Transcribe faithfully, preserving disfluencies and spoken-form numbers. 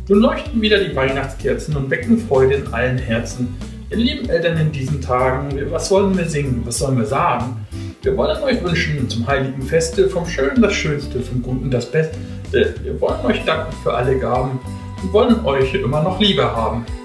Nun leuchten wieder die Weihnachtskerzen und wecken Freude in allen Herzen. Ihr lieben Eltern in diesen Tagen, was wollen wir singen, was sollen wir sagen? Wir wollen euch wünschen zum heiligen Feste, vom Schönen das Schönste, vom Guten das Beste. Wir wollen euch danken für alle Gaben und wollen euch immer noch Liebe haben.